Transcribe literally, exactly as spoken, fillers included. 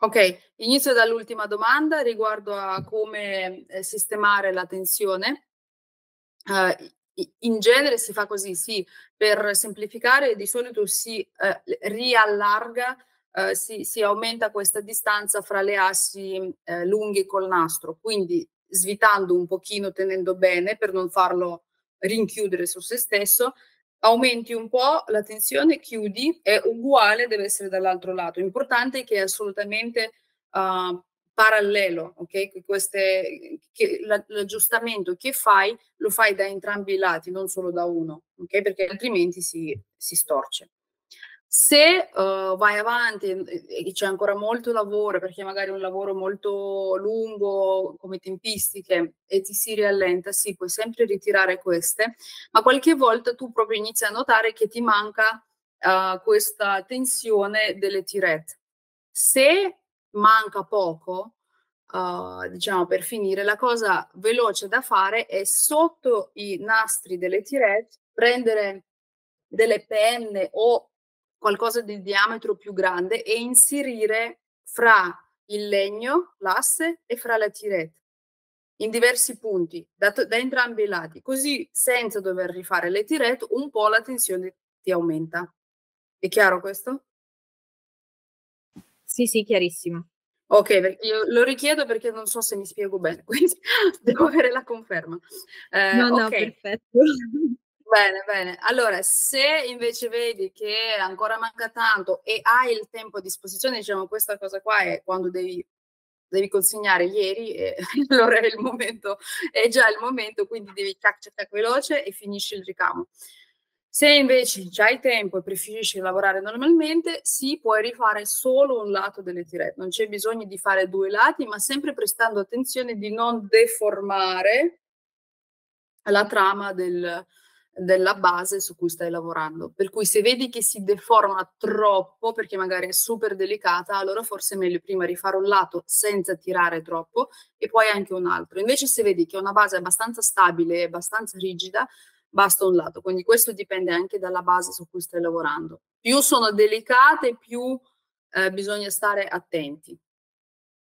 Ok, inizio dall'ultima domanda riguardo a come eh, sistemare la tensione. Eh, i- in genere si fa così, sì, per semplificare di solito si eh, riallarga, eh, si, si aumenta questa distanza fra le assi eh, lunghe col nastro, quindi svitando un pochino, tenendo bene per non farlo rinchiudere su se stesso, aumenti un po' la tensione, chiudi, è uguale, deve essere dall'altro lato. Importante è che è assolutamente uh, parallelo, ok? Che queste, che la- l'aggiustamento che fai lo fai da entrambi i lati, non solo da uno, ok? Perché altrimenti si, si storce. Se uh, vai avanti e, e c'è ancora molto lavoro, perché magari è un lavoro molto lungo come tempistiche e ti si riallenta, sì, puoi sempre ritirare queste, ma qualche volta tu proprio inizi a notare che ti manca uh, questa tensione delle tirette. Se manca poco, uh, diciamo per finire, la cosa veloce da fare è sotto i nastri delle tirette prendere delle penne o qualcosa di diametro più grande e inserire fra il legno, l'asse e fra la tirette in diversi punti da, da entrambi i lati, così senza dover rifare le tirette un po' la tensione ti aumenta. È chiaro questo? Sì, sì, chiarissimo. Ok, perché io lo richiedo perché non so se mi spiego bene, quindi devo avere la conferma. Eh, No, no, ok, perfetto. bene, bene. Allora, se invece vedi che ancora manca tanto e hai il tempo a disposizione, diciamo questa cosa qua è quando devi, devi consegnare ieri, e allora è il momento, è già il momento, quindi devi tac, tac, tac, veloce e finisci il ricamo. Se invece già hai tempo e preferisci lavorare normalmente, sì, puoi rifare solo un lato delle tirette. Non c'è bisogno di fare due lati, ma sempre prestando attenzione di non deformare la trama del, della base su cui stai lavorando. Per cui se vedi che si deforma troppo, perché magari è super delicata, allora forse è meglio prima rifare un lato senza tirare troppo e poi anche un altro. Invece se vedi che è una base abbastanza stabile e abbastanza rigida, basta un lato. Quindi questo dipende anche dalla base su cui stai lavorando. Più sono delicate, più eh, bisogna stare attenti.